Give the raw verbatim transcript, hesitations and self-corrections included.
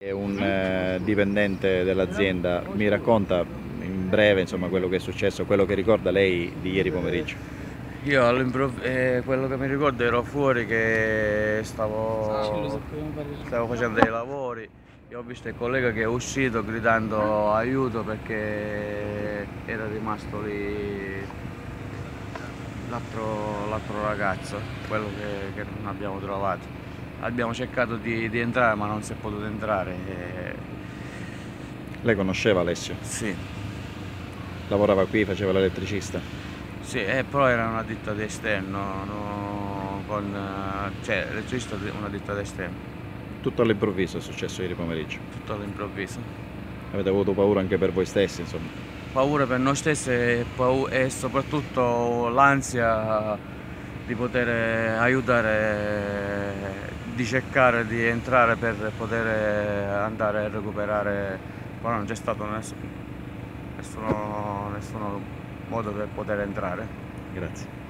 È un eh, dipendente dell'azienda, mi racconta in breve insomma, quello che è successo, quello che ricorda lei di ieri pomeriggio. Io all'improvviso, eh, quello che mi ricordo ero fuori che stavo, stavo facendo dei lavori e ho visto il collega che è uscito gridando aiuto perché era rimasto lì l'altro l'altro ragazzo, quello che, che non abbiamo trovato. Abbiamo cercato di, di entrare ma non si è potuto entrare. E... Lei conosceva Alessio? Sì, Lavorava qui, faceva l'elettricista? sì, eh, però era una ditta di esterno, no, con, eh, cioè elettricista di una ditta di esterno, Tutto all'improvviso è successo ieri pomeriggio. tutto all'improvviso. Avete avuto paura anche per voi stessi, insomma. Paura per noi stessi e, pau- e soprattutto l'ansia di poter aiutare, di cercare di entrare per poter andare a recuperare, però non c'è stato ness- nessuno, nessuno modo per poter entrare. Grazie.